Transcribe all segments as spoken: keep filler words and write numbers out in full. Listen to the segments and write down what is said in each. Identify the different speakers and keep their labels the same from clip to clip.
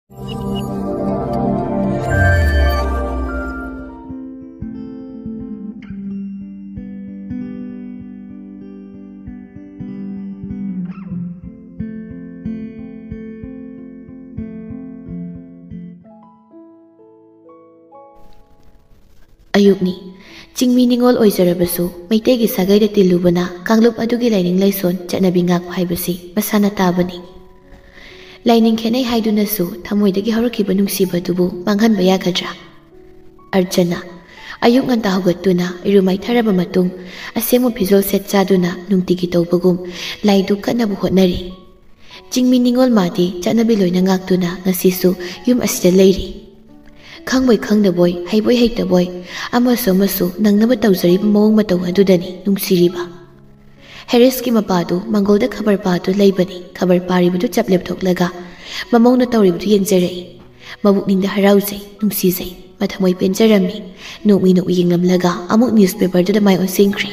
Speaker 1: अयुक्नी चिंगमी निंगोल ओइजरबसु मैतेगी सागैदा तिल्लुबना कांगलुप अदुगी लाइनिंग लाइसोन चटनबी ngak हाइबसी मसाना ताबनी लाइनिंग खेनै हाइदुनसु थमोइदगी हरखिबा नुंसिबदुबु मांगहनबा यागद्रा अर्चना अयुक nganta हौगतुना इरुमाइ थरबा मतुंग असेमु फिजोल सेट चादुना नुंतिगी तौबगुम लाइदु कनबु होटनरी चिंगमी निंगोल मादी चटनबी लोइना ngakतुना ngasisu yum asida leiri खंगबोय खंगदबोय हैबोय हैतबोय अमसो मसो नंगनब तौजरिब मोंग मतौ अदुदनी नुंसिरिबा हेरिस की मपादु मंगोल द खबर पादु लेबनी खबर पारिबदु चपलेप थोकलगा ममौन तौरिबदु येंजरै मबुकनिंग द हराउजै नुंसिजै मथमोय पेंजरमी नोमी नो यिंगमलगा अमुक न्यूज़पेपर द माय ओन सिंख्री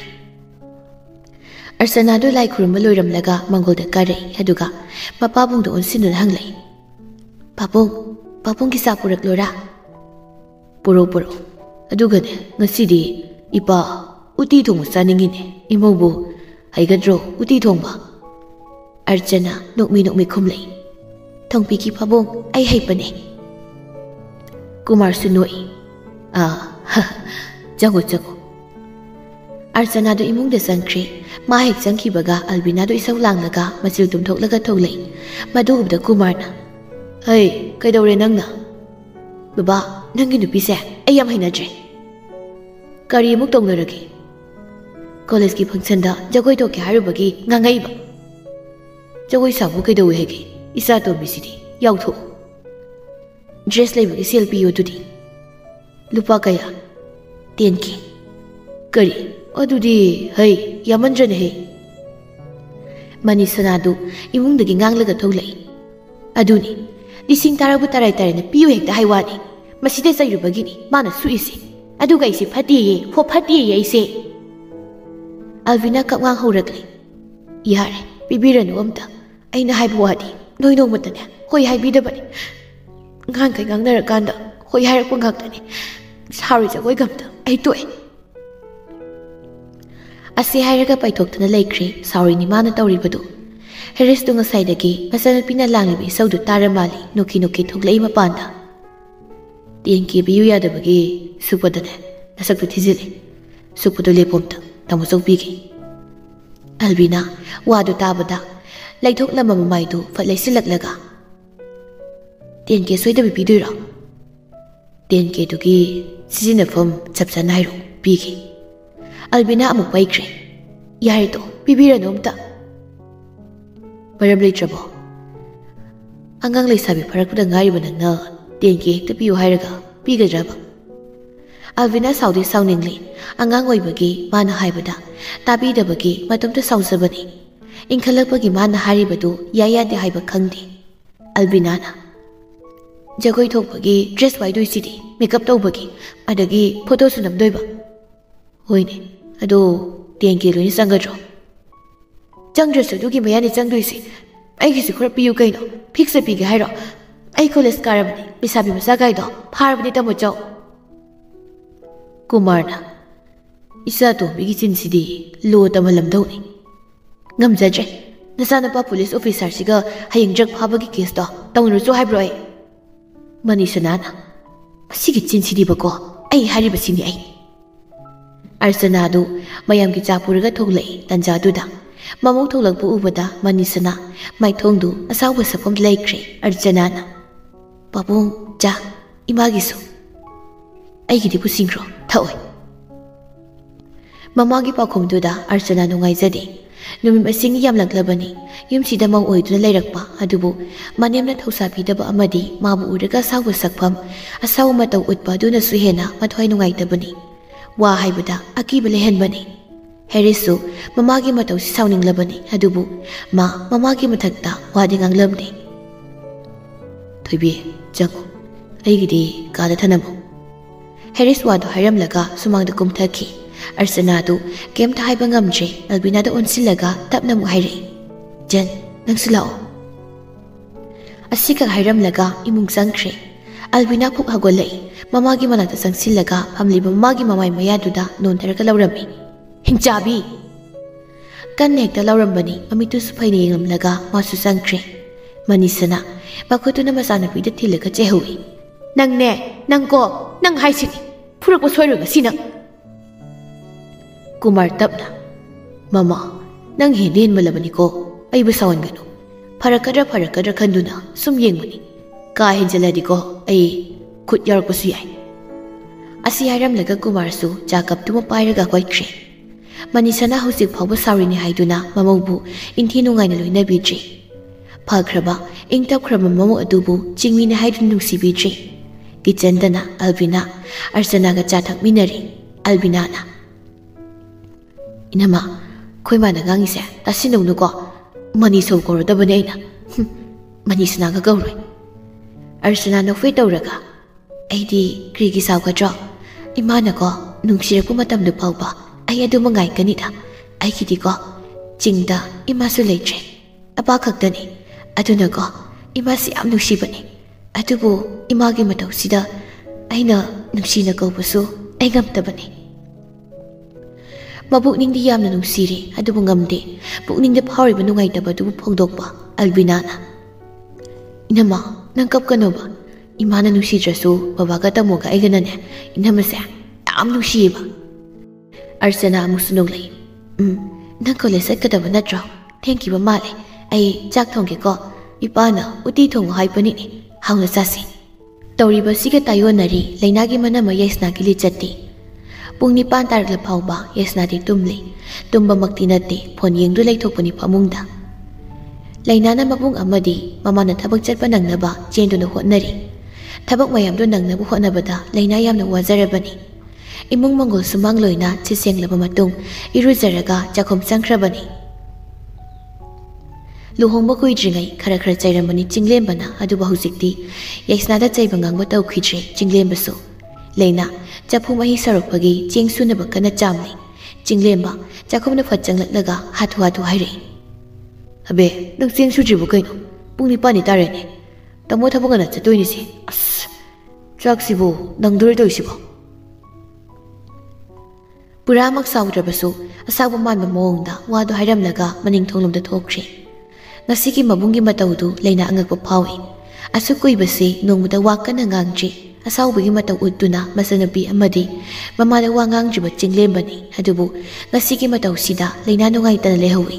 Speaker 1: अर्सनादु लाई खुरुम लोइरमलगा मंगोल द कारै अदुगा मपाबुंग द ओनसिनु हंगलै पापुंग पापुंग की सापुरक लोरा पुरो पुरो अदुगने ngasidi ipa uti thong saningine imobu haigadro uti thongba archana nokmi nokmi khumlei thongpi ki phabong ai haipane kumar sunoi a jago jago archana do imung de sankri ma hek jangki baga albina do isau langlaga machil tum thoklaga tholei madu ubda kumar na hey kaidore nangna baba नंगी नुपीसे आई याम हैनद्रे करी मुक तौनरगे college की function दा जगोय तो के हारुबगी ngangai ba जगोय साबु कैदौ हेगे इसा तो बिसिदी याउथो dress लेबगी selfie योदुदी लुपा कया टेन के करी अदुदी है यामंद्रने हे मनी सनादु इमुंगदगी nganglगा थौलै अदुनी लिसिंग ताराबु ताराय तारायना पियु हेक्ता हाइवानी मसीदे सैरुबगिनी माना सुइसे अदुगा इसे फटिये फो फटिये इसे अल्विना कक्वांग हौरगले यारे पिबिरनु अमता अइना हाइबु वादी नोइ नोमतने होय हाइबिदबनी ngang kai ngangnara kanda hoy hairapun ngaktani sari jagoi gamta ai toy asi hairaga paithoktana leikri sari ni mana tawribadu heris tu ngasai dagi masana pina langlibi saudu taramali noki noki thoklei mapanda tien ki biyu yadabagi supadane nasaktu thizile supudu lepomta tamu sokbigi albina wadu tabada laithoklamma mamaidu fatlai silaklaga tien ke soidabi pidura tien ke dugi sizinafam chapsan hairo pigi albina amuk paikre yare to pibiranu amta maram leitrabo angang leisabi pharakpuda ngairibana na tien ke hekta piyu hairaga pigadraba albina saudi sauningli angang oibagi mana haibada tabidabagi matumta sausabani inkhalakpagi mana haribadu yayade haiba khangdi albina na जगोई थोपगी dress वाइदुई सिदी makeup तौबगी अदगी photo सुनमदोइबा होइने अदो टेन के लोनि संगद्रो चंद्रसु दुगी मयानि चंगदुइसि आइगिसु खर पियु कैनो फिक्स पिगे हाइरो आइ कॉलेज कारबनी बिसाबि मसा गाइदो फारबनी तमोचौ कुमारना इसा तो बिगी चिनसिदी लो तमलमदौनि ngamjadre nasana pa police officer siga hayeng drug phabagi case do tawnusu haibro Mani sanana masigi chinsidi bako ai hariba sini ai arsanadu mayam ki chapurga thoglai tanjaduda mamau tholakpu ubada mani sana mai thongdu asawa sapam laikre arjanana babung ja imagisu ai gidi pusingro thoi mamagi pakhomduda arsana nungaijade numi masing yam laklabani yum sida mau oiduna leirakpa adubu manemna thausa pidaba amadi mabu uraga sawa sakpham asaw mataw utpa duna suhena mathoi nungai tabani wa haibada akiba lehenbani herisu mamagi mataw sauning labani adubu ma mamagi mathakta wadi nganglamni thoibi jango aigidi kada thanamu heris wadu haramlaga sumangda kumthaki Arsanadu kem ta haiba ngamje albina da onsilaga tapna mu haire jan nangsulao ꯑꯁꯤꯈꯛ ꯍꯥꯏꯔꯝꯂꯒ ꯏꯃꯨꯡ ꯆꯪꯈ꯭ꯔꯦ꯫ ꯑꯜꯕꯤꯅꯥ ꯄꯨꯛ ꯍꯧꯒꯠꯂꯛꯏ꯫ ꯃꯃꯥꯒꯤ ꯃꯅꯥꯛꯇ ꯆꯪꯁꯤꯜꯂꯒ ꯐꯝꯂꯤꯕ ꯃꯃꯥꯒꯤ ꯃꯃꯥꯏ ꯃꯌꯥꯗꯨꯗ ꯅꯣꯟꯊꯔꯒ ꯂꯧꯔꯝꯃꯤ꯫ ꯍꯤꯡꯆꯥꯕꯤ! ꯀꯟꯅ ꯍꯦꯛꯇ ꯂꯧꯔꯝꯕꯅꯤ꯫ ꯃꯃꯤꯠꯇꯨꯁꯨ ꯐꯩꯅ ꯌꯦꯡꯂꯝꯂꯒ ꯃꯥꯁꯨ ꯆꯪꯈ꯭ꯔꯦ꯫ ꯃꯅꯤꯁꯅꯥ ꯃꯈꯨꯠꯇꯨꯅ ꯃꯆꯥꯅꯨꯄꯤꯗ ꯊꯤꯜꯂꯒ ꯆꯦꯍꯧꯏ꯫ ꯅꯪꯅꯦ, ꯅꯪꯀꯣ, ꯅꯪ ꯍꯥꯏꯁꯤꯅꯤ, ꯐꯨꯔꯛꯄ ꯁꯣꯏꯔꯣꯏ ꯉꯁꯤ ꯅꯪ꯫ ꯀꯨꯃꯥꯔ ꯇꯞꯅ, ꯃꯃꯥ, ꯅꯪ ꯍꯦꯟꯗꯤ ꯍꯦꯟꯃꯜꯂꯕꯅꯤꯀꯣ, ꯑꯩꯕꯨ ꯁꯥꯎꯍꯟꯒꯅꯨ꯫ ꯐꯔꯛꯀꯗ꯭ꯔꯥ ꯐꯔꯛꯀꯗ꯭ꯔꯥ ꯈꯟꯗꯨꯅ ꯁꯨꯝ ꯌꯦꯡꯕꯅꯤ, ꯀꯥ ꯍꯦꯟꯖꯜꯂꯗꯤꯀꯣ ꯑꯩ ꯈꯨꯠ ꯌꯥꯎꯔꯛꯄꯁꯨ ꯌꯥꯏ꯫ ꯑꯁꯤ ꯍꯥꯏꯔꯝꯂꯒ ꯀꯨꯃꯥꯔꯁꯨ ꯆꯥ ꯀꯞꯇꯨꯃ ꯄꯥꯏꯔꯒ ꯍꯣꯏꯈ꯭ꯔꯦ꯫ ꯃꯅꯤꯁꯅꯥ ꯍꯧꯖꯤꯛ ꯐꯥꯎꯕ ꯁꯥꯎꯔꯤꯅꯤ ꯍꯥꯏꯗꯨꯅ ꯃꯃꯧꯕꯨ ꯏꯟꯊꯤ ꯅꯨꯡꯉꯥꯏꯅ ꯂꯣꯏꯅꯕꯤꯗ꯭ꯔꯤ꯫ ꯐꯈ꯭ꯔꯕ ꯏꯪ ꯇꯞꯈ꯭ꯔꯕ ꯃꯃꯧ ꯑꯗꯨꯕꯨ ꯆꯤꯡꯃꯤꯅꯤ ꯍꯥꯏꯗꯨꯅ ꯅꯨꯡꯁꯤꯕꯤꯗ꯭ꯔꯤ꯫ ꯀꯤꯆꯟꯗꯅ ꯑꯜꯕꯤꯅꯥ ꯑꯔꯆꯅꯥꯒ ꯆꯥ ꯊꯛꯃꯤꯟꯅꯔꯤ꯫ ꯑꯜꯕꯤꯅꯥꯅ, ꯏꯅꯝꯃ, ꯑꯩꯈꯣꯏ ꯃꯥꯅ ꯉꯥꯡꯉꯤꯁꯦ ꯇꯥꯁꯤꯟꯅꯧꯅꯨꯀꯣ, ꯃꯅꯤꯁꯧ ꯀꯧꯔꯗꯕꯅꯤ ꯑꯩꯅ, ꯃꯅꯤꯁꯅꯥꯒ ꯀꯧꯔꯣꯏ꯫ ꯑꯔꯆꯅꯥ ꯅꯣꯛꯐꯦ ꯇꯧꯔꯒ, ꯑꯩꯗꯤ ꯀ꯭ꯔꯤꯒꯤ ꯁꯥꯎꯒꯗ꯭ꯔꯣ? ꯏꯃꯥꯅꯀꯣ ꯅꯨꯡꯁꯤꯔꯛꯄ ꯃꯇꯝꯗꯨ ꯐꯥꯎꯕ ꯑꯩ ꯑꯗꯨꯃ ꯉꯥꯏꯒꯅꯤꯗ꯫ ꯑꯩꯒꯤꯗꯤꯀꯣ ꯆꯤꯡꯗ ꯏꯃꯥꯁꯨ ꯂꯩꯇ꯭ꯔꯦ, ꯑꯄꯥ ꯈꯛꯇꯅꯤ꯫ ꯑꯗꯨꯅꯀꯣ ꯏꯃꯥꯁꯤ ꯌꯥꯝ ꯅꯨꯡꯁꯤꯕꯅꯤ꯫ ꯑꯗꯨꯕꯨ ꯏꯃꯥꯒꯤ ꯃꯇꯧꯁꯤꯗ ꯑꯩꯅ ꯅꯨꯡꯁꯤꯅ ꯀꯧꯕꯁꯨ ꯑꯩ ꯉꯝꯗꯕꯅꯤ꯫ ꯃꯕꯨꯛꯅꯤꯡꯗꯤ ꯌꯥꯝꯅ ꯅꯨꯡꯁꯤꯔꯤ, ꯑꯗꯨꯕꯨ ꯉꯝꯗꯦ ꯄꯨꯛꯅꯤꯡꯗ ꯐꯥꯎꯔꯤꯕ ꯅꯨꯡꯉꯥꯏꯇꯕꯗꯨꯕꯨ ꯐꯣꯡꯗꯣꯛꯄ꯫ ꯑꯜꯕꯤꯅꯥꯅ, ꯏꯅꯝꯃ, ꯅꯪ ꯀꯞꯀꯅꯣꯕ꯫ ꯏꯃꯥꯅ ꯅꯨꯡꯁꯤꯗ꯭ꯔꯁꯨ ꯕꯕꯥꯒ ꯇꯥꯃꯣꯒ ꯑꯩꯒꯅꯅꯦ ꯏꯅꯝꯃꯁꯦ ꯌꯥꯝ ꯅꯨꯡꯁꯤꯌꯦꯕ꯫ ꯑꯔꯆꯅꯥ ꯑꯃꯨꯛꯁꯨ ꯅꯣꯛꯂꯛꯏ꯫ ꯎꯝ, ꯅꯪ ꯀꯣꯂꯦꯖ ꯆꯠꯀꯗꯕ ꯅꯠꯇ꯭ꯔꯣ? ꯊꯦꯡꯈꯤꯕ ꯃꯥꯜꯂꯦ꯫ ꯑꯩ ꯆꯥꯛ ꯊꯣꯡꯒꯦꯀꯣ, ꯏꯄꯥꯅ ꯎꯇꯤ ꯊꯣꯡꯉꯨ ꯍꯥꯏꯕꯅꯤꯅꯦ, ꯍꯥꯎꯅ ꯆꯥꯁꯤ꯫ ꯇꯧꯔꯤꯕꯁꯤꯒ ꯇꯥꯌꯣꯟꯅꯔꯤ ꯂꯩꯅꯥꯒꯤ ꯃꯅꯝ ꯌꯥꯏꯁꯅꯥꯒꯤ ꯂꯤꯆꯠꯇꯤ꯫ ꯄꯨꯡ ꯅꯤꯄꯥꯟ ꯇꯥꯔꯛꯂ ꯐꯥꯎꯕ ꯌꯥꯏꯁꯅꯥꯗꯤ ꯇꯨꯝꯂꯤ꯫ ꯇꯨꯝꯕꯃꯛꯇꯤ ꯅꯠꯇꯦ, ꯐꯣꯟ ꯌꯦꯡꯗꯨ ꯂꯩꯊꯣꯛꯄꯅꯤ ꯐꯃꯨꯡꯗ꯫ ꯂꯩꯅꯥꯅ ꯃꯕꯨꯡ ꯑꯃꯗꯤ ꯃꯃꯥꯅ ꯊꯕꯛ ꯆꯠꯄ ꯅꯪꯅꯕ ꯆꯦꯟꯗꯨꯅ ꯍꯣꯠꯅꯔꯤ꯫ ꯊꯕꯛ ꯃꯌꯥꯝꯗꯨ ꯅꯪꯅꯕ ꯍꯣꯠꯅꯕꯗ ꯂꯩꯅꯥ ꯌꯥꯝꯅ ꯋꯥꯖꯔꯕꯅꯤ꯫ ꯏꯃꯨꯡ ꯃꯪꯒꯣꯜ ꯁꯨꯃꯥꯡ ꯂꯣꯏꯅ ꯁꯤꯠ ꯁꯦꯡꯂꯕ ꯃꯇꯨꯡ ꯏꯔꯨꯖꯔꯒ ꯆꯥꯛꯈꯨꯝ ꯆꯪꯈ꯭ꯔꯕꯅꯤ꯫ ꯂꯨꯍꯣꯡꯕ ꯀꯨꯏꯗ꯭ꯔꯤꯉꯩ ꯈꯔ ꯈꯔ ꯆꯩꯔꯝꯕꯅꯤ ꯆꯤꯡꯂꯦꯝꯕꯅ, ꯑꯗꯨꯕꯨ ꯍꯧꯖꯤꯛꯇꯤ ꯌꯥꯏꯁꯅꯥꯗ ꯆꯩꯕ ꯉꯥꯡꯕ ꯇꯧꯈꯤꯗ꯭ꯔꯦ ꯆꯤꯡꯂꯦꯝꯕꯁꯨ꯫ ꯂꯩꯅꯥ ꯆꯐꯨ ꯃꯍꯤ ꯁꯧꯔꯛꯄꯒꯤ ꯆꯦꯡ ꯁꯨꯅꯕ ꯀꯟꯅ ꯆꯥꯝꯂꯤ꯫ ꯆꯤꯡꯂꯦꯝꯕ ꯆꯥꯛꯈꯨꯝꯗ ꯐꯠ ꯆꯪꯂꯛꯂꯒ ꯍꯥꯊꯨ ꯍꯥꯊꯨ ꯍꯥꯏꯔꯛꯏ꯫ ꯑꯕꯦ, ꯅꯪ ꯆꯦꯡ ꯁꯨꯗ꯭ꯔꯤꯕꯣ ꯀꯩꯅꯣ? ꯄꯨꯡ ꯅꯤꯄꯥꯟꯗꯤ ꯇꯥꯔꯦꯅꯦ, ꯇꯥꯃꯣ ꯊꯕꯛ ꯉꯟꯅ ꯆꯠꯇꯣꯏꯅꯤꯁꯦ꯫ ꯑꯁ, ꯆꯥꯛꯁꯤꯕꯨ ꯅꯪꯗꯣꯔꯦ ꯇꯧꯔꯤꯁꯤꯕꯣ? ꯄꯨꯔꯥꯃꯛ ꯁꯥꯎꯗ꯭ꯔꯕꯁꯨ ꯑꯁꯥꯎꯕ ꯃꯥꯟꯕ ꯃꯑꯣꯡꯗ ꯋꯥꯗꯨ ꯍꯥꯏꯔꯝꯂꯒ ꯃꯅꯤꯡꯊꯣꯡꯂꯣꯝꯗ ꯊꯣꯛꯈ꯭ꯔꯦ꯫ ꯉꯁꯤꯒꯤ ꯃꯕꯨꯡꯒꯤ ꯃꯇꯧꯗꯨ ꯂꯩꯅꯥ ꯑꯉꯛꯄ ꯐꯥꯎꯏ꯫ ꯑꯁꯨꯛ ꯀꯨꯏꯕꯁꯤ ꯅꯣꯡꯃꯗ ꯋꯥ ꯀꯟꯅ ꯉꯥꯡꯗ꯭ꯔꯤ꯫ ꯑꯁꯥꯎꯕꯒꯤ ꯃꯇꯧ ꯎꯠꯇꯨꯅ ꯃꯆꯟꯅꯨꯄꯤ ꯑꯃꯗꯤ ꯃꯃꯥꯗ ꯋꯥ ꯉꯥꯡꯗ꯭ꯔꯤꯕ ꯆꯤꯡꯂꯦꯝꯕꯅꯤ꯫ ꯑꯗꯨꯕꯨ ꯉꯁꯤꯒꯤ ꯃꯇꯧꯁꯤꯗ ꯂꯩꯅꯥ ꯅꯨꯡꯉꯥꯏꯇꯅ ꯂꯩꯍꯧꯏ꯫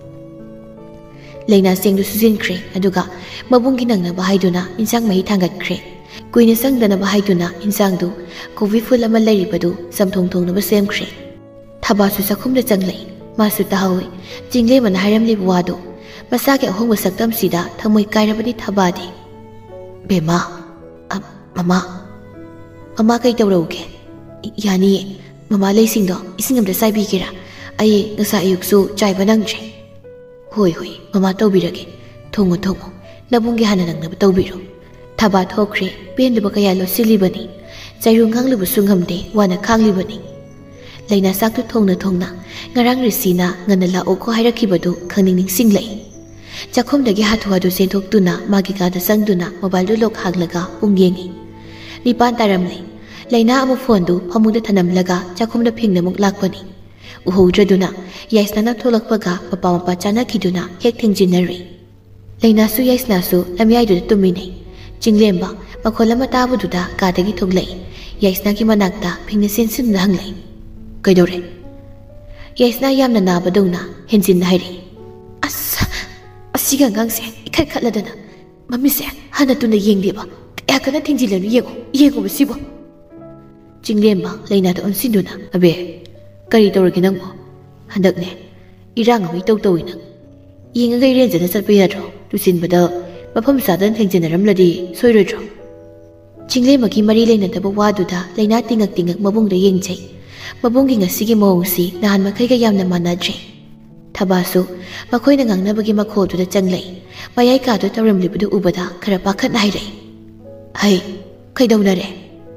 Speaker 1: ꯂꯩꯅꯥ ꯆꯦꯡꯗꯨ ꯁꯨꯖꯤꯟꯈ꯭ꯔꯦ, ꯑꯗꯨꯒ ꯃꯕꯨꯡꯒꯤ ꯅꯪꯅꯕ ꯍꯥꯏꯗꯨꯅ ꯏꯟꯁꯥꯡ ꯃꯍꯤ ꯊꯥꯡꯒꯠꯈ꯭ꯔꯦ꯫ ꯀꯨꯏꯅ ꯆꯪꯗꯅꯕ ꯍꯥꯏꯗꯨꯅ ꯏꯟꯁꯥꯡꯗꯨ ꯀꯣꯕꯤ ꯐꯨꯜ ꯑꯃ ꯂꯩꯔꯤꯕꯗꯨ ꯆꯝꯊꯣꯡ ꯊꯣꯡꯅꯕ ꯁꯦꯝꯈ꯭ꯔꯦ꯫ ꯊꯕꯥꯁꯨ ꯆꯥꯛꯈꯨꯝꯗ ꯆꯪꯂꯛꯏ꯫ ꯃꯥꯁꯨ ꯇꯥꯍꯧꯏ ꯆꯤꯡꯂꯦꯝꯕꯅ ꯍꯥꯏꯔꯝꯂꯤꯕ ꯋꯥꯗꯨ꯫ ꯃꯁꯥꯒꯤ ꯑꯍꯣꯡꯕ ꯁꯛꯇꯝꯁꯤꯗ ꯊꯃꯣꯏ ꯀꯥꯏꯔꯕꯅꯤ ꯊꯕꯥꯗꯤ꯫ ꯕꯦꯃꯥ, ꯃꯃꯥ, ꯃꯃꯥ ꯀꯩ ꯇꯧꯔꯎꯒꯦ? ꯌꯥꯅꯤꯌꯦ, ꯃꯃꯥ ꯂꯩꯁꯤꯡꯗꯣ ꯏꯁꯤꯡ ꯑꯝꯇ ꯆꯥꯏꯕꯤꯒꯦꯔꯥ? ꯑꯩ ꯉꯁꯥꯏ ꯑꯌꯨꯛꯁꯨ ꯆꯥꯏꯕ ꯅꯪꯗ꯭ꯔꯦ꯫ ꯍꯣꯏ ꯍꯣꯏ ꯃꯃꯥ ꯇꯧꯕꯤꯔꯒꯦ, ꯊꯣꯡꯉꯣ ꯊꯣꯡꯉꯣ, ꯅꯕꯨꯡꯒꯤ ꯍꯥꯟꯅ ꯅꯪꯅꯕ ꯇꯧꯕꯤꯔꯣ꯫ ꯊꯕꯥ ꯊꯣꯛꯈ꯭ꯔꯦ꯫ ꯄꯦꯟꯗꯕ ꯀꯌꯥ ꯂꯣꯠꯁꯤꯜꯂꯤꯕꯅꯤ꯫ ꯆꯩꯔꯨ ꯉꯥꯡꯂꯨꯕꯁꯨ ꯉꯝꯗꯦ, ꯋꯥꯅ ꯈꯥꯡꯂꯤꯕꯅꯤ꯫ ꯂꯩꯅꯥ ꯆꯥꯛꯇꯨ ꯊꯣꯡꯅ ꯊꯣꯡꯅ ꯉꯔꯥꯡ ꯔꯤꯁꯤꯅ ꯉꯟꯅ ꯂꯥꯛꯑꯣꯀꯣ ꯍꯥꯏꯔꯛꯈꯤꯕꯗꯨ ꯈꯪꯅꯤꯡ ꯅꯤꯡꯁꯤꯡꯂꯛꯏ꯫ ꯆꯥꯛꯈꯨꯝꯗꯒꯤ ꯍꯥꯊꯨ ꯍꯥꯊꯨ ꯆꯦꯟꯊꯣꯛꯇꯨꯅ ꯃꯥꯒꯤ ꯀꯥꯗ ꯆꯪꯗꯨꯅ ꯃꯣꯕꯥꯏꯜꯗꯨ ꯂꯣꯛ ꯍꯥꯡꯂꯒ ꯄꯨꯡ ꯌꯦꯡꯉꯤ꯫ ꯅꯤꯄꯥꯟ ꯇꯥꯔꯝꯂꯦ꯫ ꯂꯩꯅꯥ ꯑꯃꯨꯛ ꯐꯣꯟꯗꯨ ꯐꯃꯨꯡꯗ ꯊꯅꯝꯂꯒ ꯆꯥꯛꯈꯨꯝꯗ ꯐꯤꯡꯅꯃꯨꯛ ꯂꯥꯛꯄꯅꯤ꯫ ꯎꯍꯧꯗ꯭ꯔꯗꯨꯅ ꯌꯥꯏꯁꯅꯥꯅ ꯊꯣꯛꯂꯛꯄꯒ ꯃꯄꯥ ꯃꯄꯥ ꯆꯥꯅꯈꯤꯗꯨꯅ ꯍꯦꯛ ꯊꯦꯡꯖꯤꯟꯅꯔꯨꯏ꯫ ꯂꯩꯅꯥꯁꯨ ꯌꯥꯏꯁꯅꯥꯁꯨ ꯂꯝꯌꯥꯏꯗꯨꯗ ꯇꯨꯝꯃꯤꯟꯅꯩ꯫ ꯆꯤꯡꯂꯦꯝꯕ ꯃꯈꯣꯜ ꯑꯃ ꯇꯥꯕꯗꯨꯗ ꯀꯥꯗꯒꯤ ꯊꯣꯛꯂꯛꯏ꯫ ꯌꯥꯏꯁꯅꯥꯒꯤ ꯃꯅꯥꯛꯇ ꯐꯤꯡꯅ ꯆꯦꯟꯁꯤꯟꯗꯨꯅ ꯍꯪꯂꯛꯏ꯫ ꯀꯩꯗꯧꯔꯦ? ꯌꯥꯏꯁꯅꯥ ꯌꯥꯝꯅ ꯅꯥꯕꯗꯧꯅ ꯍꯦꯟꯖꯤꯟꯅ ꯍꯥꯏꯔꯛꯏ꯫ ꯑꯁ, ꯑꯁꯤꯒ ꯑꯉꯥꯡꯁꯦ ꯏꯈꯠ ꯈꯠꯂꯗꯅ ꯃꯃꯤꯠꯁꯦ ꯍꯟꯅ ꯇꯨꯅ ꯌꯦꯡꯗꯦꯕ, ꯀꯌꯥ ꯀꯟꯅ ꯊꯦꯡꯖꯤꯜꯂꯅꯨ, ꯌꯦꯡꯉꯣ ꯌꯦꯡꯉꯣꯕ ꯁꯤꯕꯣ꯫ ꯆꯤꯡꯂꯦꯝꯕ ꯂꯩꯅꯥꯗ ꯑꯣꯟꯁꯤꯟꯗꯨꯅ, ꯑꯕꯦ, ꯀꯔꯤ ꯇꯧꯔꯒꯦ ꯅꯪꯕꯣ? ꯍꯟꯗꯛꯅꯦ ꯏꯔꯥꯡ ꯑꯃ ꯏꯇꯧ ꯇꯧꯏ ꯅꯪ꯫ ꯌꯦꯡꯉꯒ ꯏꯔꯦꯟꯖꯅ ꯆꯠꯄ ꯌꯥꯗ꯭ꯔꯣ? ꯇꯨꯁꯤꯟꯕꯗ ꯃꯐꯝ ꯆꯥꯗꯅ ꯊꯦꯡꯖꯤꯟꯅꯔꯝꯂꯗꯤ ꯁꯣꯏꯔꯣꯏꯗ꯭ꯔꯣ? ꯆꯤꯡꯂꯦꯝꯕꯒꯤ ꯃꯔꯤ ꯂꯩꯅꯗꯕ ꯋꯥꯗꯨꯗ ꯂꯩꯅꯥ ꯇꯤꯡꯉꯛ ꯇꯤꯡꯉꯛ ꯃꯕꯨꯡꯗ ꯌꯦꯡꯖꯩ꯫ ꯃꯕꯨꯡꯒꯤ ꯉꯁꯤꯒꯤ ꯃꯑꯣꯡꯁꯤ ꯅꯍꯥꯟ ꯃꯈꯩꯒ ꯌꯥꯝꯅ ꯃꯥꯟꯅꯗ꯭ꯔꯦ꯫ ꯊꯕꯥꯁꯨ ꯃꯈꯣꯏꯅ ꯉꯥꯡꯅꯕꯒꯤ ꯃꯈꯣꯜꯗꯨꯗ ꯆꯪꯂꯛꯏ꯫ ꯃꯌꯥꯏ ꯀꯥꯗꯨ ꯇꯧꯔꯝꯂꯤꯕꯗꯨ ꯎꯕꯗ ꯈꯔ ꯄꯥꯈꯠꯅ ꯍꯥꯏꯔꯛꯏ꯫ ꯍꯩ, ꯀꯩꯗꯧꯅꯔꯦ?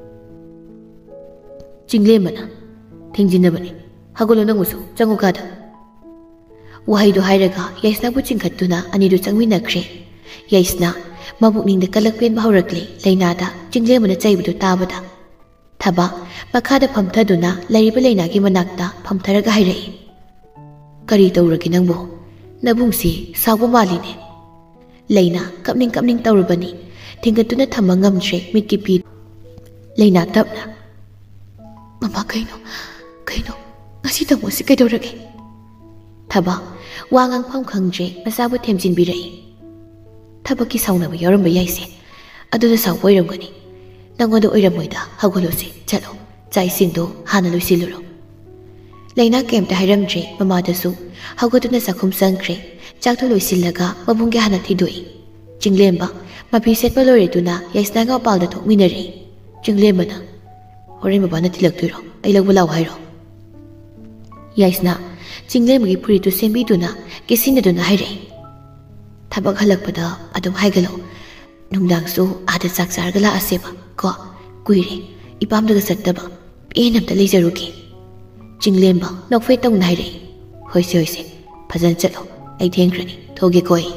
Speaker 1: ꯆꯤꯡꯂꯦꯝꯕꯅ, ꯊꯦꯡꯖꯤꯟꯅꯕꯅꯤ, ꯍꯧꯒꯠꯂꯣ ꯅꯪꯕꯨꯁꯨ, ꯆꯪꯉꯨ ꯀꯥꯗ꯫ ꯋꯥꯍꯩꯗꯨ ꯍꯥꯏꯔꯒ ꯌꯥꯏꯁꯅꯥꯕꯨ ꯆꯤꯡꯈꯠꯇꯨꯅ ꯑꯅꯤꯗꯨ ꯆꯪꯃꯤꯟꯅꯈ꯭ꯔꯦ꯫ ꯌꯥꯏꯁꯅꯥ ꯃꯕꯨꯛꯅꯤꯡꯗ ꯀꯂꯛꯄꯦꯟꯕ ꯍꯧꯔꯛꯂꯤ ꯂꯩꯅꯥꯗ ꯆꯤꯡꯂꯦꯝꯕꯅ ꯆꯩꯕꯗꯨ ꯇꯥꯕꯗ ꯊꯕ ꯃꯈꯥꯗ ꯐꯝꯊꯗꯨꯅ ꯂꯩꯔꯤꯕ ꯂꯩꯅꯥꯒꯤ ꯃꯅꯥꯛꯇ ꯐꯝꯊꯔꯒ ꯍꯥꯏꯔꯛꯏ ꯀꯔꯤ ꯇꯧꯔꯒꯦ ꯅꯪꯕꯨ ꯅꯕꯨꯡꯁꯤ ꯁꯥꯎꯕ ꯃꯥꯜꯂꯤꯅꯦ ꯂꯩꯅꯥ ꯀꯞꯅꯤꯡ ꯀꯞꯅꯤꯡ ꯇꯧꯔꯕꯅꯤ ꯊꯤꯡꯒꯠꯇꯨꯅ ꯊꯝꯕ ꯉꯝꯗ꯭ꯔꯦ ꯃꯤꯠꯀꯤ ꯄꯤ ꯂꯩꯅꯥ ꯇꯞꯅ ꯃꯃꯥ ꯀꯩꯅꯣ ꯀꯩꯅꯣ ꯉꯁꯤ ꯇꯥꯃꯣꯁꯤ ꯀꯩꯗꯧꯔꯒꯦ ꯊꯕ ꯋꯥ ꯉꯥꯡꯐꯝ ꯈꯪꯗ꯭ꯔꯦ ꯃꯆꯥꯕꯨ ꯊꯦꯝꯖꯤꯟꯕꯤꯔꯛꯏ ꯊꯕꯛꯀꯤ ꯁꯥꯎꯅꯕ ꯌꯥꯎꯔꯝꯕ ꯌꯥꯏꯁꯦ ꯑꯗꯨꯗ ꯁꯥꯎꯕ ꯑꯣꯏꯔꯝꯒꯅꯤ ꯅꯪꯉꯣꯟꯗ ꯑꯣꯏꯔꯝꯃꯣꯏꯗ ꯍꯧꯒꯠꯂꯣꯁꯤ ꯆꯠꯂꯣ ꯆꯥꯛ ꯏꯁꯤꯡꯗꯣ ꯍꯥꯟꯅ ꯂꯣꯏꯁꯤꯜꯂꯨꯔꯣ ꯂꯩꯅꯥ ꯀꯩꯝꯇ ꯍꯥꯏꯔꯝꯗ꯭ꯔꯦ ꯃꯃꯥꯗꯁꯨ ꯍꯧꯒꯠꯇꯨꯅ ꯆꯥꯛꯈꯨꯝ ꯆꯪꯈ꯭ꯔꯦ ꯆꯥꯛꯇꯣ ꯂꯣꯏꯁꯤꯜꯂꯒ ꯃꯕꯨꯡꯒꯤ ꯍꯥꯟꯅ ꯊꯤꯗꯣꯛꯏ ꯆꯤꯡꯂꯦꯝꯕ ꯃꯐꯤ ꯁꯦꯠꯄ ꯂꯣꯏꯔꯗꯨꯅ ꯌꯥꯏꯁꯅꯥꯒ ꯃꯄꯥꯜꯗ ꯊꯣꯛꯃꯤꯟꯅꯔꯦ ꯆꯤꯡꯂꯦꯝꯕꯅ ꯍꯣꯔꯦꯟ ꯕꯕꯥꯅ ꯊꯤꯜꯂꯛꯇꯣꯏꯔꯣ ꯑꯩ ꯂꯧꯕ ꯂꯥꯛꯑꯣ ꯍꯥꯏꯔꯣ ꯌꯥꯏꯁꯅꯥ ꯆꯤꯡꯂꯦꯝꯕꯒꯤ ꯐꯨꯔꯤꯠꯇꯨ ꯁꯦꯝꯕꯤꯗꯨꯅ ꯀꯦꯁꯤꯟꯅꯗꯨꯅ ꯍꯥꯏꯔꯛꯏ ꯊꯕꯛ ꯍꯜꯂꯛꯄꯗ ꯑꯗꯨꯝ ꯍꯥꯏꯒꯠꯂꯣ ꯅꯨꯡꯗꯥꯡꯁꯨ ꯑꯥꯗ ꯆꯥꯛ ꯆꯥꯔꯒ ꯂꯥꯛꯑꯁꯦꯕ ꯀꯣ ꯀꯨꯏꯔꯦ ꯏꯄꯥꯝꯗꯒ ꯆꯠꯇꯕ ꯄꯦꯟꯅ ꯑꯝꯇ ꯂꯩꯖꯔꯨꯒꯦ ꯆꯤꯡꯂꯦꯝꯕ ꯅꯣꯛꯐꯦꯠ ꯇꯧꯅ ꯍꯥꯏꯔꯛꯏ ꯍꯣꯏꯁꯦ ꯍꯣꯏꯁꯦ ꯐꯖꯅ ꯆꯠꯂꯣ ꯑꯩ ꯊꯦꯡꯈ꯭ꯔꯅꯤ ꯊꯣꯛꯒꯦꯀꯣ ꯑꯩ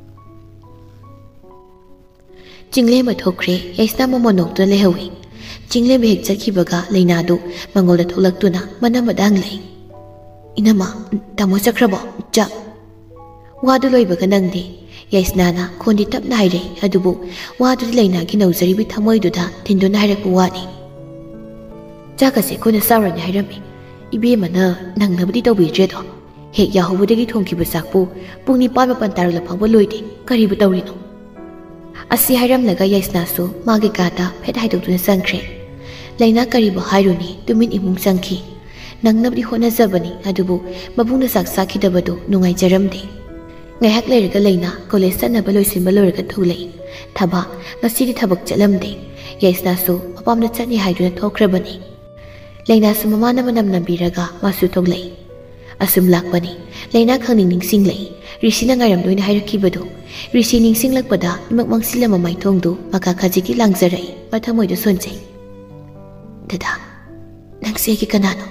Speaker 1: ꯆꯤꯡꯂꯦꯝꯕ ꯊꯣꯛꯈ꯭ꯔꯦ ꯌꯥꯏꯁꯅꯥ ꯃꯃꯣꯟ ꯅꯣꯛꯇꯨꯅ ꯂꯩꯍꯧꯏ ꯆꯤꯡꯂꯦꯝꯕ ꯍꯦꯛ ꯆꯠꯈꯤꯕꯒ ꯂꯩꯅꯥꯗꯨ ꯃꯉꯣꯟꯗ ꯊꯣꯛꯂꯛꯇꯨꯅ ꯃꯅꯝꯃꯗ ꯍꯪꯂꯛꯏ ꯏꯅꯝꯃ ꯇꯥꯃꯣ ꯆꯠꯈ꯭ꯔꯕꯣ ꯆꯥꯛ ꯋꯥꯗꯨ ꯂꯣꯏꯕꯒ ꯅꯪꯗꯦ ꯌꯥꯏꯁꯅꯥꯅ ꯈꯣꯟꯗꯤ ꯇꯞꯅ ꯍꯥꯏꯔꯛꯏ ꯑꯗꯨꯕꯨ ꯋꯥꯗꯨꯗꯤ ꯂꯩꯅꯥꯒꯤ ꯅꯧꯖꯔꯤꯕꯤ ꯊꯃꯣꯏꯗꯨꯗ ꯊꯤꯟꯗꯨꯅ ꯍꯥꯏꯔꯛꯄ ꯋꯥꯅꯤ ꯆꯥꯛꯀꯁꯦ ꯑꯩꯈꯣꯏꯅ ꯆꯥꯎꯔꯅꯤ ꯍꯥꯏꯔꯝꯃꯤ ꯏꯕꯦꯝꯃꯅ ꯅꯪꯅꯕꯨꯗꯤ ꯇꯧꯕꯤꯗ꯭ꯔꯦꯗꯣ ꯍꯦꯛ ꯌꯥꯍꯧꯕꯗꯒꯤ ꯊꯣꯡꯈꯤꯕ ꯆꯥꯛꯄꯨ ꯄꯨꯡ ꯅꯤꯄꯥꯜ ꯃꯥꯄꯜ ꯇꯥꯔꯛꯂ ꯐꯥꯎꯕ ꯂꯣꯏꯗꯦ ꯀꯔꯤꯕꯨ ꯇꯧꯔꯤꯅꯣ ꯑꯁꯤ ꯍꯥꯏꯔꯝꯂꯒ ꯌꯥꯏꯁꯅꯥꯁꯨ ꯃꯥꯒꯤ ꯀꯥꯗ ꯐꯦꯠ ꯍꯥꯏꯗꯣꯛꯇꯨꯅ ꯆꯪꯈ꯭ꯔꯦ ꯂꯩꯅꯥ ꯀꯔꯤꯕꯨ ꯍꯥꯏꯔꯨꯅꯤ ꯇꯨꯃꯤꯟ ꯏꯃꯨꯡ ꯆꯪꯈꯤ ꯅꯪꯅꯕꯗꯤ ꯍꯣꯠꯅꯖꯕꯅꯤ ꯑꯗꯨꯕꯨ ꯃꯕꯨꯡꯅ ꯆꯥꯛ ꯆꯥꯈꯤꯗꯕꯗꯨ ꯅꯨꯡꯉꯥꯏꯖꯔꯝꯗꯦ ꯉꯥꯏꯍꯥꯛ ꯂꯩꯔꯒ ꯂꯩꯅꯥ ꯀꯣꯂꯦꯖ ꯆꯠꯅꯕ ꯂꯣꯏꯁꯤꯟꯕ ꯂꯣꯏꯔꯒ ꯊꯣꯛꯂꯛꯏ ꯊꯕ ꯉꯁꯤꯗꯤ ꯊꯕꯛ ꯆꯠꯂꯝꯗꯦ ꯌꯥꯏꯁꯅꯥꯁꯨ ꯃꯄꯥꯝꯗ ꯆꯠꯅꯤ ꯍꯥꯏꯗꯨꯅ ꯊꯣꯛꯈ꯭ꯔꯕꯅꯤ ꯂꯩꯅꯥꯁꯨ ꯃꯃꯥꯅ ꯃꯅꯝ ꯅꯝꯕꯤꯔꯒ ꯃꯥꯁꯨ ꯊꯣꯛꯂꯛꯏ ꯑꯁꯨꯝ ꯂꯥꯛꯄꯅꯤ ꯂꯩꯅꯥ ꯈꯪꯅꯤꯡ ꯅꯤꯡꯁꯤꯡꯂꯛꯏ ꯔꯤꯁꯤꯅ ꯉꯥꯏꯔꯝꯗꯣꯏꯅ ꯍꯥꯏꯔꯛꯈꯤꯕꯗꯨ ꯔꯤꯁꯤ ꯅꯤꯡꯁꯤꯡꯂꯛꯄꯗ ꯏꯃꯛ ꯃꯪꯁꯤꯜꯂꯝꯕ ꯃꯥꯏꯊꯣꯡꯗꯨ ꯃꯀꯥ ꯈꯖꯤꯛꯀꯤ ꯂꯥꯡꯖꯔꯛꯏ ꯃꯊꯃꯣꯏꯗ ꯁꯣꯟꯖꯩ ꯗꯗꯥ ꯅꯪꯁꯦ ꯑꯩꯒꯤ ꯀꯅꯥꯅꯣ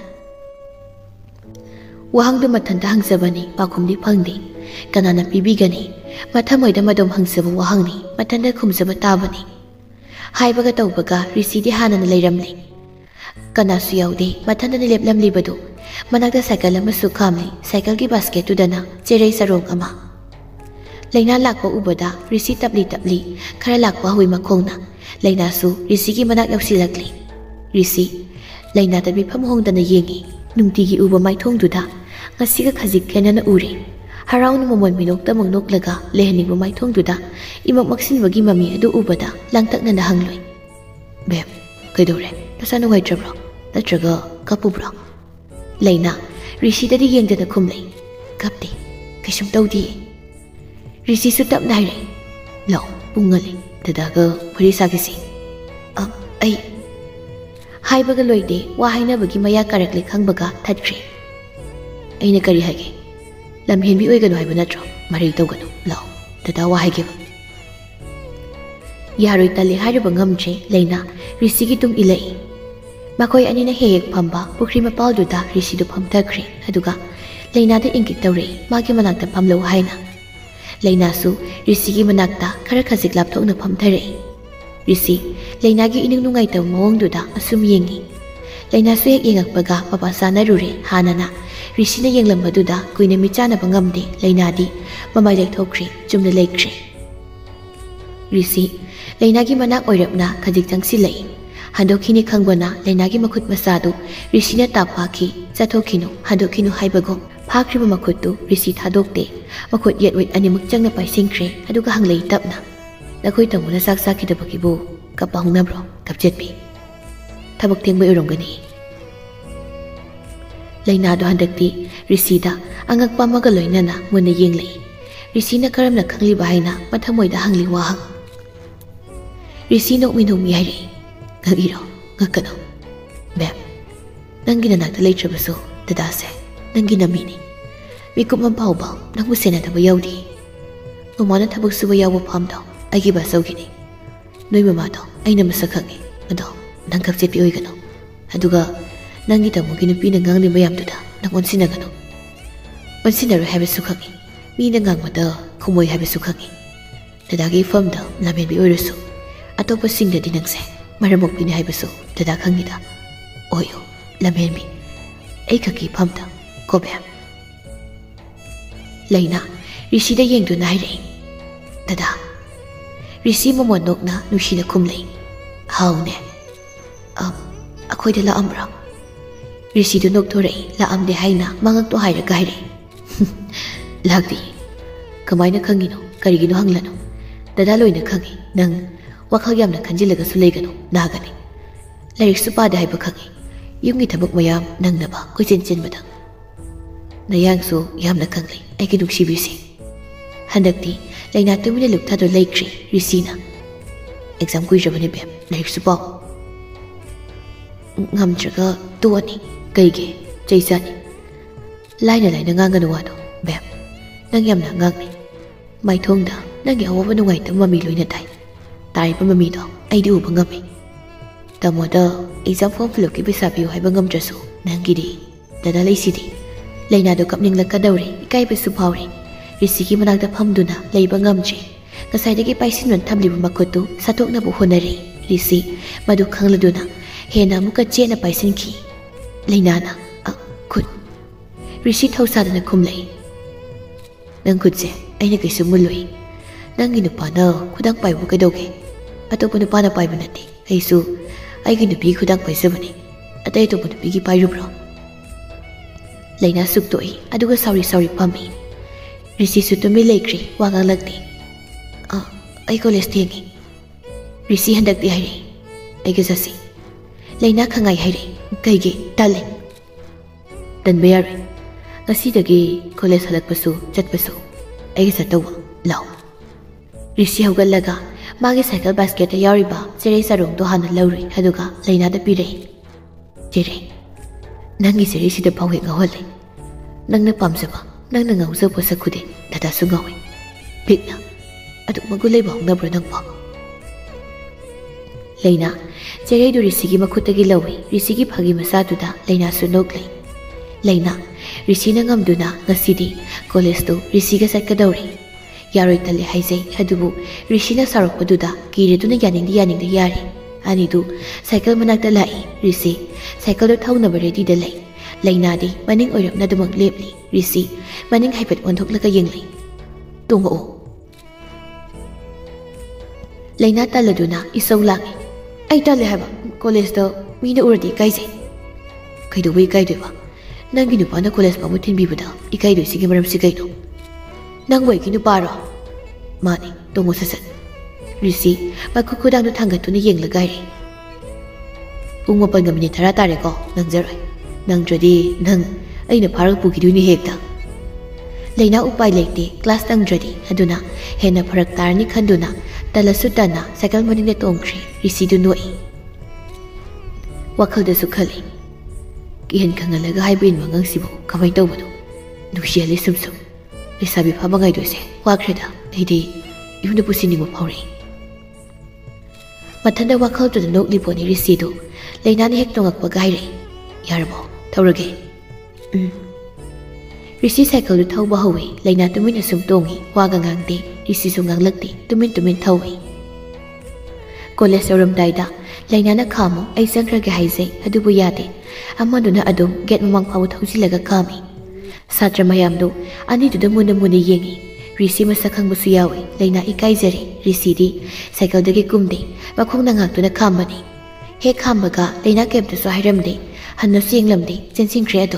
Speaker 1: ꯋꯥꯍꯪꯗꯨ ꯃꯊꯟꯇ ꯍꯪꯖꯕꯅꯤ ꯄꯥꯎꯈꯨꯝꯗꯤ ꯐꯪꯗꯦ ꯀꯅꯥꯅ ꯄꯤꯕꯤꯒꯅꯤ ꯃꯊꯃꯣꯏꯗ ꯃꯗꯨꯝ ꯍꯪꯖꯕ ꯋꯥꯍꯪꯅꯤ ꯃꯊꯟꯇ ꯈꯨꯝꯖꯕ ꯇꯥꯕꯅꯤ ꯍꯥꯏꯕꯒ ꯇꯧꯕꯒ ꯔꯤꯁꯤꯗꯤ ꯍꯥꯟꯅꯅ ꯂꯩꯔꯝꯂꯦ ꯀꯅꯥꯁꯨ ꯌꯥꯎꯗꯦ ꯃꯊꯟꯇꯅ ꯂꯦꯞꯂꯝꯂꯤꯕꯗꯨ ꯃꯅꯥꯛꯇ ꯁꯥꯏꯀꯜ ꯑꯃꯁꯨ ꯈꯥꯝꯂꯤ ꯁꯥꯏꯀꯜꯒꯤ ꯕꯥꯁꯀꯦꯠꯇꯨꯗꯅ ꯆꯦꯔꯩ ꯆꯔꯣꯡ ꯑꯃ ꯂꯩꯅꯥ ꯂꯥꯛꯄ ꯎꯕꯗ ꯔꯤꯁꯤ ꯇꯞꯂꯤ ꯇꯞꯂꯤ ꯈꯔ ꯂꯥꯛꯄ ꯍꯧꯏ ꯃꯈꯣꯡꯅ ꯂꯩꯅꯥꯁꯨ ꯔꯤꯁꯤꯒꯤ ꯃꯅꯥꯛ ꯌꯧꯁꯤꯜꯂꯛꯂꯤ ꯔꯤꯁꯤ ꯂꯩꯅꯥꯗ ꯃꯤꯐꯝ ꯍꯣꯡꯗꯅ ꯌꯦꯡꯉꯤ ꯅꯨꯡꯇꯤꯒꯤ ꯎꯕ ꯃꯥꯏꯊꯣꯡꯗꯨꯗ ꯉꯁꯤꯒ ꯈꯖꯤꯛ ꯈꯦꯟꯅꯅ ꯎꯔꯦ ꯍꯔꯥꯎꯅ ꯃꯃꯣꯟ ꯃꯤꯅꯣꯛꯇꯃꯛ ꯅꯣꯛꯂꯒ ꯂꯩꯍꯟꯅꯤꯡꯕ ꯃꯥꯏꯊꯣꯡꯗꯨꯗ ꯏꯃꯛ ꯃꯛꯁꯤꯟꯕꯒꯤ ꯃꯃꯤ ꯑꯗꯨ ꯎꯕꯗ ꯂꯥꯡꯇꯛꯅꯅ ꯍꯪꯂꯣꯏ ꯕꯦꯝ ꯀꯩꯗꯧꯔꯦ ꯅꯁꯥ ꯅꯨꯡꯉꯥꯏꯇ꯭ꯔꯕ꯭ꯔꯣ ꯅꯠꯇ꯭ꯔꯒ ꯀꯞꯄꯨꯕ꯭ꯔꯣ ꯂꯩꯅꯥ ꯔꯤꯁꯤꯗꯗꯤ ꯌꯦꯡꯗꯅ ꯈꯨꯝꯂꯩ ꯀꯞꯇꯦ ꯀꯩꯁꯨꯝ ꯇꯧꯗꯤꯌꯦ ꯔꯤꯁꯤꯁꯨ ꯇꯞꯅ ꯍꯥꯏꯔꯛꯏ ꯂꯥꯛꯑꯣ ꯄꯨꯡ ꯉꯜꯂꯤ ꯗꯗꯥꯒ ꯋꯥꯔꯤ ꯁꯥꯈꯤꯁꯤ ꯑꯩ ꯍꯥꯏꯕꯒ ꯂꯣꯏꯗꯦ ꯋꯥ ꯍꯥꯏꯅꯕꯒꯤ ꯃꯌꯥ ꯀꯥꯔꯛꯂꯦ ꯈꯪꯕꯒ ꯊꯠꯈ꯭ꯔꯦ ꯑꯩꯅ ꯀꯔꯤ ꯍꯥꯏꯒꯦ ꯂꯝꯍꯦꯟꯕꯤ ꯑꯣꯏꯒꯅꯨ ꯍꯥꯏꯕ ꯅꯠꯇ꯭ꯔꯣ ꯃꯔꯩ ꯇꯧꯒꯅꯨ ꯂꯥꯛꯑꯣ ꯗꯗꯥ ꯋꯥ ꯍꯥꯏꯒꯦꯕ ꯌꯥꯔꯣꯏ ꯇꯜꯂꯦ ꯍꯥꯏꯔꯨꯕ ꯉꯝꯗ꯭ꯔꯦ ꯂꯩꯅꯥ ꯔꯤꯁꯤꯒꯤ ꯇꯨꯡ ꯏꯜꯂꯛꯏ ꯃꯈꯣꯏ ꯑꯅꯤꯅ ꯍꯦꯛ ꯍꯦꯛ ꯐꯝꯕ ꯄꯨꯈ꯭ꯔꯤ ꯃꯄꯥꯜꯗꯨꯗ ꯔꯤꯁꯤꯗꯨ ꯐꯝꯊꯈ꯭ꯔꯦ ꯑꯗꯨꯒ ꯂꯩꯅꯥꯗ ꯏꯪꯒꯤꯠ ꯇꯧꯔꯛꯏ ꯃꯥꯒꯤ ꯃꯅꯥꯛꯇ ꯐꯝꯂꯧ ꯍꯥꯏꯅ ꯂꯩꯅꯥꯁꯨ ꯔꯤꯁꯤꯒꯤ ꯃꯅꯥꯛꯇ ꯈꯔ ꯈꯖꯤꯛ ꯂꯥꯞꯊꯣꯛꯅ ꯐꯝꯊꯔꯛꯏ ꯔꯤꯁꯤ ꯂꯩꯅꯥꯒꯤ ꯏꯅꯨꯡ ꯅꯨꯡꯉꯥꯏꯇꯕ ꯃꯑꯣꯡꯗꯨꯗ ꯑꯁꯨꯝ ꯌꯦꯡꯉꯤ ꯂꯩꯅꯥꯁꯨ ꯍꯦꯛ ꯌꯦꯡꯉꯛꯄꯒ ꯃꯄꯥ ꯆꯥꯅꯔꯨꯔꯦ ꯍꯥꯟꯅꯅ ꯔꯤꯁꯤꯅ ꯌꯦꯡꯂꯝꯕꯗꯨꯗ ꯀꯨꯏꯅ ꯃꯤꯠꯆꯥꯅꯕ ꯉꯝꯗꯦ ꯂꯩꯅꯥꯗꯤ ꯃꯃꯥꯏ ꯂꯩꯊꯣꯛꯈ꯭ꯔꯦ ꯆꯨꯝꯅ ꯂꯩꯈ꯭ꯔꯦ ꯔꯤꯁꯤ ꯂꯩꯅꯥꯒꯤ ꯃꯅꯥꯛ ꯑꯣꯏꯔꯞꯅ ꯈꯖꯤꯛ ꯆꯪꯁꯤꯜꯂꯛꯏ ꯍꯟꯗꯣꯛꯈꯤꯅꯤ ꯈꯪꯕꯅ ꯂꯩꯅꯥꯒꯤ ꯃꯈꯨꯠ ꯃꯆꯥꯗꯨ ꯔꯤꯁꯤꯅ ꯇꯥꯞ ꯐꯥꯈꯤ ꯆꯠꯊꯣꯛꯈꯤꯅꯨ ꯍꯟꯗꯣꯛꯈꯤꯅꯨ ꯍꯥꯏꯕꯒꯨꯝ ꯐꯥꯈ꯭ꯔꯤꯕ ꯃꯈꯨꯠꯇꯨ ꯔꯤꯁꯤ ꯊꯥꯗꯣꯛꯇꯦ ꯃꯈꯨꯠ ꯌꯦꯠ ꯋꯦꯠ ꯑꯅꯤꯃꯛ ꯆꯪꯅ ꯄꯥꯏꯁꯤꯟꯈ꯭ꯔꯦ ꯑꯗꯨꯒ ꯍꯪꯂꯛꯏ ꯇꯞꯅ ꯅꯈꯣꯏ ꯇꯥꯃꯣꯅ ꯆꯥꯛ ꯆꯥꯈꯤꯗꯕꯒꯤꯕꯨ ꯀꯞꯄ ꯍꯧꯅꯕ꯭ꯔꯣ ꯀꯞꯆꯦꯠꯄꯤ ꯊꯕꯛ ꯊꯦꯡꯕ ꯑꯣꯏꯔꯝꯒꯅꯤ ꯂꯩꯅꯥꯗꯣ ꯍꯟꯗꯛꯇꯤ ꯔꯤꯁꯤꯗ ꯑꯉꯛꯄ ꯑꯃꯒ ꯂꯣꯏꯅꯅ ꯃꯨꯟꯅ ꯌꯦꯡꯂꯛꯏ ꯔꯤꯁꯤꯅ ꯀꯔꯝꯅ ꯈꯪꯂꯤꯕ ꯍꯥꯏꯅ ꯃꯊꯃꯣꯏꯗ ꯍꯪꯂꯤ ꯋꯥꯍꯪ ꯔꯤꯁꯤ ꯅꯣꯛꯃꯤ ꯅꯣꯛꯃꯤ ꯍꯥꯏꯔꯛꯏ ꯉꯛꯏꯔꯣ ꯉꯛꯀꯅꯣ ꯕꯦꯝ ꯅꯪꯒꯤ ꯅꯅꯥꯛꯇ ꯂꯩꯇ꯭ꯔꯕꯁꯨ ꯗꯗꯥꯁꯦ ꯅꯪꯒꯤ ꯅꯃꯤꯅꯤ ꯃꯤꯀꯨꯞ ꯑꯃ ꯐꯥꯎꯕ ꯅꯪꯕꯨ ꯁꯦꯟꯅꯗꯕ ꯌꯥꯎꯗꯦ ꯃꯃꯥꯅ ꯊꯕꯛ ꯁꯨꯕ ꯌꯥꯎꯕ ꯐꯥꯝꯗꯣ ꯑꯩꯒꯤ ꯕꯥꯆꯧꯒꯤꯅꯤ ꯅꯣꯏ ꯃꯃꯥꯗꯣ ꯑꯩꯅ ꯃꯁꯛ ꯈꯪꯉꯤ ꯑꯗꯣ ꯅꯪ ꯀꯞꯆꯦꯠꯄꯤ ꯑꯣꯏꯒꯅꯨ ꯑꯗꯨꯒ ꯅꯪꯒꯤ ꯇꯥꯃꯣꯒꯤ ꯅꯨꯄꯤꯅ ꯉꯥꯡꯂꯤ ꯃꯌꯥꯝꯗꯨꯗ ꯅꯪ ꯑꯣꯟꯁꯤꯟꯅꯒꯅꯨ ꯑꯣꯟꯁꯤꯟꯅꯔꯣꯏ ꯍꯥꯏꯕꯁꯨ ꯈꯪꯉꯤ ꯃꯤꯅ ꯉꯥꯡꯕꯗ ꯈꯨꯝꯃꯣꯏ ꯍꯥꯏꯕꯁꯨ ꯈꯪꯉꯤ ꯗꯗꯥꯒꯤ ꯏꯐꯝꯗ ꯂꯝꯍꯦꯟꯕꯤ ꯑꯣꯏꯔꯁꯨ ꯑꯇꯣꯞꯄꯁꯤꯡꯗꯗꯤ ꯅꯪꯁꯦ ꯃꯔꯝꯃꯣꯛꯄꯤꯅꯤ ꯍꯥꯏꯕꯁꯨ ꯗꯗꯥ ꯈꯪꯉꯤꯗ ꯑꯣꯏꯌꯣ ꯂꯝꯍꯦꯟꯕꯤ ꯑꯩ ꯈꯛꯀꯤ ꯏꯐꯝꯗ ꯀꯣ ꯕꯦꯝ ꯂꯩꯅꯥ ꯔꯤꯁꯤꯗ ꯌꯦꯡꯗꯨꯅ ꯍꯥꯏꯔꯛꯏ ꯗꯗꯥ ꯔꯤꯁꯤ ꯃꯃꯣꯟ ꯅꯣꯛꯅ ꯅꯨꯡꯁꯤꯅ ꯈꯨꯝꯂꯩ ꯍꯥꯎꯅꯦ ꯑꯩꯈꯣꯏꯗ ꯂꯥꯛꯑꯝꯕ꯭ꯔꯥ ꯔꯤꯁꯤꯗꯨ ꯅꯣꯛꯊꯣꯔꯛꯏ ꯂꯥꯛꯑꯝꯗꯦ ꯍꯥꯏꯅ ꯃꯉꯛꯇꯣ ꯍꯥꯏꯔꯒ ꯍꯥꯏꯔꯛꯏ ꯂꯥꯛꯇꯦ ꯀꯃꯥꯏꯅ ꯈꯪꯉꯤꯅꯣ ꯀꯔꯤꯒꯤꯅꯣ ꯍꯪꯂꯅꯨ ꯗꯗꯥ ꯂꯣꯏꯅ ꯈꯪꯉꯤ ꯅꯪ ꯋꯥꯈꯜ ꯌꯥꯝꯅ ꯈꯟꯖꯤꯜꯂꯒꯁꯨ ꯂꯩꯒꯅꯨ ꯅꯥꯒꯅꯤ ꯂꯥꯏꯔꯤꯛꯁꯨ ꯄꯥꯗꯦ ꯍꯥꯏꯕ ꯈꯪꯉꯤ ꯌꯨꯝꯒꯤ ꯊꯕꯛ ꯃꯌꯥꯝ ꯅꯪꯅꯕ ꯀꯣꯏꯆꯦꯟ ꯆꯦꯟꯕꯗ ꯅꯌꯥꯡꯁꯨ ꯌꯥꯝꯅ ꯀꯪꯂꯩ ꯑꯩꯒꯤ ꯅꯨꯡꯁꯤꯕꯤꯁꯦ ꯍꯟꯗꯛꯇꯤ ꯂꯩꯅꯥ ꯇꯨꯃꯤꯟꯅ ꯂꯨꯞꯊꯥꯗꯨꯅ ꯂꯩꯈ꯭ꯔꯦ ꯔꯤꯁꯤꯅ ꯑꯦꯛꯖꯥꯝ ꯀꯨꯏꯗ꯭ꯔꯕꯅꯤ ꯕꯦꯝ ꯂꯥꯏꯔꯤꯛꯁꯨ ꯄꯥꯎ ꯉꯝꯗ꯭ꯔꯒ ꯇꯣꯛꯑꯅꯤ ꯀꯩꯒꯤ ꯆꯩ ꯆꯥꯅꯤ ꯂꯥꯏꯅ ꯂꯥꯏꯅ ꯉꯥꯡꯒꯅꯨ ꯋꯥꯗꯣ ꯕꯦꯝ ꯅꯪ ꯌꯥꯝꯅ ꯑꯉꯥꯡꯅꯤ ꯃꯥꯏꯊꯣꯡꯗ ꯅꯪꯒꯤ ꯑꯋꯥꯕ ꯅꯨꯡꯉꯥꯏꯇꯕ ꯃꯃꯤ ꯂꯣꯏꯅ ꯇꯥꯏ ꯇꯥꯔꯤꯕ ꯃꯃꯤꯗꯣ ꯑꯩꯗꯤ ꯎꯕ ꯉꯝꯃꯤ ꯇꯥꯃꯣꯗ ꯑꯦꯛꯖꯥꯝ ꯐꯣꯔꯝ ꯐꯤꯜꯑꯞꯀꯤ ꯄꯩꯁా ꯄꯤꯌꯨ ꯍꯥꯏꯕ ꯉꯝꯗ꯭ꯔꯁꯨ ꯅꯪꯒꯤꯗꯤ ꯗꯗꯥ ꯂꯩꯁꯤꯗꯤ ꯂꯩꯅꯥꯗꯣ ꯀꯞꯅꯤꯡꯂꯛꯀꯗꯧꯔꯦ ꯏꯀꯥꯏꯕꯁꯨ ꯐꯥꯎꯔꯦ ꯔꯤꯁꯤꯒꯤ ꯃꯅꯥꯛꯇ ꯐꯝꯗꯨꯅ ꯂꯩꯕ ꯉꯝꯗ꯭ꯔꯦ ꯉꯁꯥꯏꯗꯒꯤ ꯄꯥꯏꯁꯤꯟꯗꯨꯅ ꯊꯝꯂꯤꯕ ꯃꯈꯨꯠꯇꯨ ꯁꯠꯇꯣꯛꯅꯕ ꯍꯣꯠꯅꯔꯦ ꯔꯤꯁꯤ ꯃꯗꯨ ꯈꯪꯂꯗꯨꯅ ꯍꯦꯟꯅ ꯑꯃꯨꯛꯀ ꯆꯦꯠꯅ ꯄꯥꯏꯁꯤꯟꯈꯤ ꯂꯩꯅꯥꯅ ꯈꯨꯠ ꯔꯤꯁꯤ ꯊꯧꯁꯥꯗꯅ ꯈꯨꯝꯂꯛꯏ ꯅꯪ ꯈꯨꯠꯁꯦ ꯑꯩꯅ ꯀꯩꯁꯨ ꯃꯨꯜꯂꯣꯏ ꯅꯪꯒꯤ ꯅꯨꯄꯥꯅ ꯈꯨꯗꯥꯡ ꯄꯥꯏꯕ ꯀꯩꯗꯧꯒꯦ ꯑꯇꯣꯞꯄ ꯅꯨꯄꯥꯅ ꯄꯥꯏꯕ ꯅꯠꯇꯦ ꯑꯩꯁꯨ ꯑꯩꯒꯤ ꯅꯨꯄꯤꯒꯤ ꯈꯨꯗꯥꯡ ꯄꯥꯏꯖꯕꯅꯤ ꯑꯇꯩ ꯑꯇꯣꯞꯄ ꯅꯨꯄꯤꯒꯤ ꯄꯥꯏꯔꯨꯕ꯭ꯔꯣ ꯂꯩꯅꯥ ꯁꯨꯛꯇꯣꯛꯏ ꯑꯗꯨꯒ ꯁꯥꯎꯔꯤ ꯁꯥꯎꯔꯤ ꯐꯝꯃꯤ ꯔꯤꯁꯤꯁꯨ ꯇꯨꯃꯤꯟ ꯂꯩꯈ꯭ꯔꯦ ꯋꯥ ꯉꯥꯡꯂꯛꯇꯦ ꯑꯥ ꯑꯩ ꯀꯣꯂꯦꯖ ꯊꯦꯡꯉꯤ ꯔꯤꯁꯤ ꯍꯟꯗꯛꯇꯤ ꯍꯥꯏꯔꯛꯏ ꯑꯩꯒ ꯆꯠꯁꯤ ꯂꯩꯅꯥ ꯈꯪꯉꯥꯏ ꯍꯥꯏꯔꯛꯏ ꯀꯩꯒꯤ ꯇꯜꯂꯦ ꯇꯟꯕ ꯌꯥꯔꯣꯏ ꯉꯁꯤꯗꯒꯤ ꯀꯣꯂꯦꯖ ꯍꯜꯂꯛꯄꯁꯨ ꯆꯠꯄꯁꯨ ꯑꯩꯒ ꯆꯠꯇꯧꯕ ꯂꯥꯛꯑꯣ ꯔꯤꯁꯤ ꯍꯧꯒꯠꯂꯒ ꯃꯥꯒꯤ ꯁꯥꯏꯀꯜ ꯕꯥꯁꯀꯦꯠꯇ ꯌꯥꯎꯔꯤꯕ ꯆꯦꯔꯩ ꯆꯥꯔꯣꯡꯗꯣ ꯍꯥꯟꯅ ꯂꯧꯔꯨꯏ ꯑꯗꯨꯒ ꯂꯩꯅꯥꯗ ꯄꯤꯔꯛꯏ ꯆꯦꯔꯩ ꯅꯪꯒꯤ ꯆꯦꯔꯩꯁꯤꯗ ꯐꯥꯎ ꯍꯦꯛ ꯉꯥꯎꯍꯜꯂꯦ ꯅꯪꯅ ꯄꯥꯝꯖꯕ ꯅꯪꯅ ꯉꯥꯎꯖꯕ ꯄꯣꯠꯁꯛ ꯈꯨꯗꯤꯡ ꯗꯗꯥꯁꯨ ꯉꯥꯎꯏ ꯄꯤꯛꯅ ꯑꯗꯨꯛ ꯃꯒꯨꯟ ꯂꯩꯕ ꯍꯧꯅꯕ꯭ꯔꯣ ꯅꯪꯕꯣ ꯂꯩꯅꯥ ꯆꯦꯔꯩꯗꯨ ꯔꯤꯁꯤꯒꯤ ꯃꯈꯨꯠꯇꯒꯤ ꯂꯧꯏ ꯔꯤꯁꯤꯒꯤ ꯐꯥꯒꯤ ꯃꯆꯥꯗꯨꯗ ꯂꯩꯅꯥꯁꯨ ꯅꯣꯛꯂꯩ ꯂꯩꯅꯥ ꯔꯤꯁꯤꯅ ꯉꯝꯗꯨꯅ ꯉꯁꯤꯗꯤ ꯀꯣꯂꯦꯖꯇꯨ ꯔꯤꯁꯤꯒ ꯆꯠꯀꯗꯧꯔꯤ ꯌꯥꯔꯣꯏ ꯇꯜꯂꯦ ꯍꯥꯏꯖꯩ ꯑꯗꯨꯕꯨ ꯔꯤꯁꯤꯅ ꯁꯥꯎꯔꯛꯄꯗꯨꯗ ꯀꯤꯔꯗꯨꯅ ꯌꯥꯅꯤꯡꯗꯤ ꯌꯥꯅꯤꯡꯗ ꯌꯥꯔꯦ ꯑꯅꯤꯗꯨ ꯁꯥꯏꯀꯜ ꯃꯅꯥꯛꯇ ꯂꯥꯛꯏ ꯔꯤꯁꯤ ꯁꯥꯏꯀꯜꯗꯨ ꯊꯧꯅꯕ ꯔꯦꯗꯤꯗ ꯂꯩ ꯂꯩꯅꯥꯗꯤ ꯃꯅꯤꯡ ꯑꯣꯏꯔꯞꯅ ꯑꯗꯨꯃꯛ ꯂꯦꯞꯂꯤ ꯔꯤꯁꯤ ꯃꯅꯤꯡ ꯍꯥꯏꯐꯦꯠ ꯑꯣꯟꯊꯣꯛꯂꯒ ꯌꯦꯡꯂꯩ ꯇꯣꯡꯉꯛꯑꯣ ꯂꯩꯅꯥ ꯇꯜꯂꯗꯨꯅ ꯏꯁꯧ ꯂꯥꯡꯏ ꯑꯩ ꯇꯜꯂꯦ ꯍꯥꯏꯕ ꯀꯣꯂꯦꯖꯇ ꯃꯤꯅ ꯎꯔꯗꯤ ꯏꯀꯥꯏꯖꯩ ꯀꯩꯗꯧꯕ ꯏꯀꯥꯏꯗꯣꯏꯕ ꯅꯪꯒꯤ ꯅꯨꯄꯥꯅ ꯀꯣꯂꯦꯖ ꯐꯥꯎꯕ ꯊꯤꯟꯕꯤꯕꯗ ꯏꯀꯥꯏꯗꯣꯏꯁꯤꯒꯤ ꯃꯔꯝꯁꯤ ꯀꯩꯅꯣ ꯅꯪꯕꯨ ꯑꯩꯒꯤ ꯅꯨꯄꯥꯔꯣ ꯃꯥꯅꯤ ꯇꯣꯡꯉꯣ ꯁꯠ ꯁꯠ ꯔꯤꯁꯤ ꯃꯈꯨꯠ ꯈꯨꯗꯥꯡꯗꯨ ꯊꯥꯡꯒꯠꯇꯨꯅ ꯌꯦꯡꯂꯒ ꯍꯥꯏꯔꯛꯏ ꯄꯨꯡ ꯃꯥꯄꯟꯒ ꯃꯤꯅꯤꯠ ꯇꯔꯥ ꯇꯥꯔꯦꯀꯣ ꯅꯪꯖꯔꯣꯏ ꯅꯪꯗ꯭ꯔꯗꯤ ꯅꯪ ꯑꯩꯅ ꯐꯥꯔꯒ ꯄꯨꯈꯤꯗꯣꯏꯅꯤ ꯍꯦꯛꯇ ꯂꯩꯅꯥ ꯎꯄꯥꯏ ꯂꯩꯇꯦ ꯀ꯭ꯂꯥꯁ ꯅꯪꯗ꯭ꯔꯗꯤ ꯑꯗꯨꯅ ꯍꯦꯟꯅ ꯐꯔꯛ ꯇꯥꯔꯅꯤ ꯈꯟꯗꯨꯅ ꯇꯜꯂꯁꯨ ꯇꯟꯅ ꯁꯥꯏꯀꯜ ꯃꯅꯤꯡꯗ ꯇꯣꯡꯈ꯭ꯔꯦ ꯔꯤꯁꯤꯗꯨ ꯅꯣꯛꯏ ꯋꯥꯈꯜꯗꯁꯨ ꯈꯜꯂꯤ ꯀꯤꯍꯟ ꯈꯪꯍꯜꯂꯒ ꯍꯥꯏꯕ ꯏꯟꯕ ꯑꯉꯥꯡꯁꯤꯕꯨ ꯀꯃꯥꯏꯅ ꯇꯧꯕꯅꯣ ꯅꯨꯡꯁꯤꯍꯜꯂꯤ ꯁꯨꯝ ꯁꯨꯝ ꯂꯩꯁꯥꯕꯤ ꯐꯥꯕ ꯉꯥꯏꯗꯣꯏꯁꯦ ꯋꯥꯈ꯭ꯔꯦꯗ ꯑꯩꯗꯤ ꯌꯨꯝꯗ ꯄꯨꯁꯤꯟꯅꯤꯡꯕ ꯐꯥꯎꯔꯛꯏ ꯃꯊꯟꯗ ꯋꯥꯈꯜꯗꯨꯗ ꯅꯣꯛꯂꯤꯕꯣꯠꯅꯤ ꯔꯤꯁꯤꯗꯨ ꯂꯩꯅꯥꯅ ꯍꯦꯛ ꯇꯣꯡꯉꯛꯄꯒ ꯍꯥꯏꯔꯛꯏ ꯌꯥꯔꯕꯣ ꯊꯧꯔꯒꯦ ꯎꯝ ꯔꯤꯁꯤ ꯁꯥꯏꯀꯜꯗꯨ ꯊꯧꯕ ꯍꯧꯏ ꯂꯩꯅꯥ ꯇꯨꯃꯤꯟꯅ ꯁꯨꯝ ꯇꯣꯡꯉꯤ ꯋꯥꯒ ꯉꯥꯡꯗꯦ ꯔꯤꯁꯤꯁꯨ ꯉꯥꯡꯂꯛꯇꯦ ꯇꯨꯃꯤꯟ ꯇꯨꯃꯤꯟ ꯊꯧꯏ ꯀꯣꯂꯦꯖ ꯌꯧꯔꯝꯗꯥꯏꯗ ꯂꯩꯅꯥꯅ ꯈꯥꯝꯃꯨ ꯑꯩ ꯆꯪꯈ꯭ꯔꯒꯦ ꯍꯥꯏꯖꯩ ꯑꯗꯨꯕꯨ ꯌꯥꯗꯦ ꯑꯃꯗꯨꯅ ꯑꯗꯨꯝ ꯒꯦꯠ ꯃꯃꯥꯡ ꯐꯥꯎꯕ ꯊꯧꯖꯤꯜꯂꯒ ꯈꯥꯝꯃꯤ ꯁꯥꯇ꯭ꯔ ꯃꯌꯥꯝꯗꯨ ꯑꯅꯤꯗꯨꯗ ꯃꯨꯟꯅ ꯃꯨꯟꯅ ꯌꯦꯡꯉꯤ ꯔꯤꯁꯤ ꯃꯁꯛ ꯈꯪꯕꯁꯨ ꯌꯥꯎꯏ ꯂꯩꯅꯥ ꯏꯀꯥꯏꯖꯔꯦ ꯔꯤꯁꯤꯗꯤ ꯁꯥꯏꯀꯜꯗꯒꯤ ꯀꯨꯝꯗꯦ ꯃꯈꯣꯡꯅ ꯉꯥꯛꯇꯨꯅ ꯈꯥꯝꯕꯅꯤ ꯍꯦꯛ ꯈꯥꯝꯕꯒ ꯂꯩꯅꯥ ꯀꯩꯝꯇꯁꯨ ꯍꯥꯏꯔꯝꯗꯦ ꯍꯟꯅꯁꯨ ꯌꯦꯡꯂꯝꯗꯦ ꯆꯦꯟꯁꯤꯟꯈ꯭ꯔꯦ ꯑꯗꯣ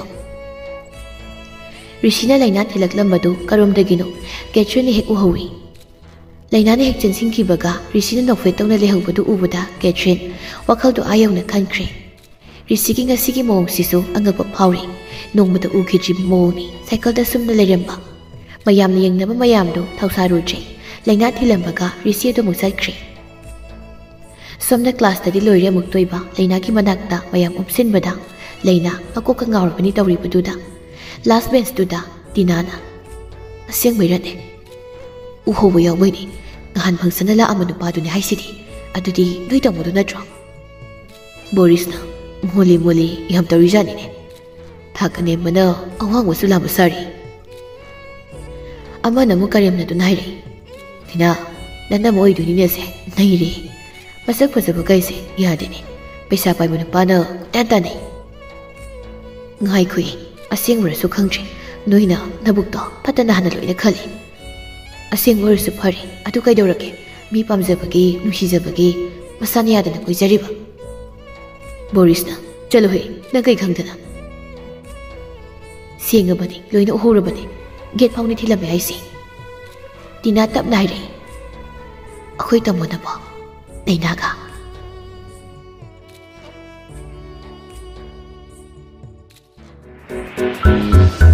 Speaker 1: ꯔꯤꯁꯤꯅ ꯂꯩꯅꯥ ꯊꯤꯜꯂꯛꯂꯝꯕꯗꯨ ꯀꯔꯣꯝꯗꯒꯤꯅꯣ ꯀꯦꯊ꯭ꯔꯤꯟꯅ ꯍꯦꯛ ꯎꯍꯧꯏ ꯂꯩꯅꯥꯅ ꯍꯦꯛ ꯆꯦꯟꯁꯤꯟꯈꯤꯕꯒ ꯔꯤꯁꯤꯅ ꯅꯣꯛꯐꯦꯠ ꯇꯧꯅ ꯂꯩꯍꯧꯕꯗꯨ ꯎꯕꯗ ꯀꯦꯊ꯭ꯔꯤꯟ ꯋꯥꯈꯜꯗꯨ ꯑꯥ ꯌꯧꯅ ꯈꯟꯈ꯭ꯔꯦ ꯔꯤꯁꯤꯒꯤ ꯉꯁꯤꯒꯤ ꯃꯑꯣꯡꯁꯤꯁꯨ ꯑꯉꯛꯄ ꯐꯥꯎꯔꯤ ꯅꯣꯡꯃꯇ ꯎꯈꯤꯗ꯭ꯔꯤꯕ ꯃꯑꯣꯡꯅꯤ ꯁꯥꯏꯀꯜꯗ ꯁꯨꯝꯅ ꯂꯩꯔꯝꯕ ꯃꯌꯥꯝꯅ ꯌꯦꯡꯅꯕ ꯃꯌꯥꯝꯗꯨ ꯊꯧꯁꯥꯔꯨꯗ꯭ꯔꯦ ꯂꯩꯅꯥ ꯊꯤꯜꯂꯝꯕꯒ ꯔꯤꯁꯤ ꯑꯗꯨ ꯑꯃꯨꯛ ꯆꯠꯈ꯭ꯔꯦ ꯁꯣꯝꯅ ꯀ꯭ꯂꯥꯁꯇꯗꯤ ꯂꯣꯏꯔꯦ ꯑꯃꯨꯛ ꯇꯣꯏꯕ ꯂꯩꯅꯥꯒꯤ ꯃꯅꯥꯛꯇ ꯃꯌꯥꯝ ꯎꯞꯁꯤꯟꯕꯗ ꯂꯩꯅꯥ ꯃꯀꯣꯛꯀ ꯉꯥꯎꯔꯕꯅꯤ ꯇꯧꯔꯤꯕꯗꯨꯗ ꯂꯥꯁ ꯕꯦꯟꯁꯇꯨꯗ ꯇꯤꯅꯥꯅ ꯑꯁꯦꯡꯕꯩꯔꯅꯦ ꯎꯍꯧꯕ ꯌꯥꯎꯕꯩꯅꯤ ꯅꯍꯥꯟ ꯐꯪꯁꯟꯅ ꯂꯥꯛꯑꯝꯕ ꯅꯨꯄꯥꯗꯨꯅꯦ ꯍꯥꯏꯁꯤꯗꯤ ꯑꯗꯨꯗꯤ ꯅꯣꯏ ꯇꯝꯕꯗꯨ ꯅꯠꯇ꯭ꯔꯣ ꯕꯣꯔꯤꯁꯅ ꯃꯣꯂꯤ ꯃꯣꯂꯤ ꯌꯥꯝ ꯇꯧꯔꯤꯖꯥꯠꯅꯤꯅꯦ ꯊꯥꯛ ꯑꯅꯦꯝꯕꯅ ꯑꯋꯥꯡꯕꯁꯨ ꯂꯥꯝꯕ ꯁꯥꯔꯤ ꯑꯃꯅ ꯑꯃꯨꯛ ꯀꯔꯦꯝꯅꯗꯨꯅ ꯍꯥꯏꯔꯛꯏ ꯇꯤꯅꯥ नन्ना मोइदुनिने से नैरे मसक फजब कैसे यादेने पैसा पाइबो नुपाना तान ताने ngai kui asing wer su khangre noina nabuk to patana hana loina khali asing wer su phari adu kai dorake mi pamjabagi nuhijabagi masani yadana koi jariba boris na chalo he na kai khangdana singa bani loina ohura bani gate phawni thila be aisi tina tap nai re akhoi tamona ba nainaga
Speaker 2: Thank you.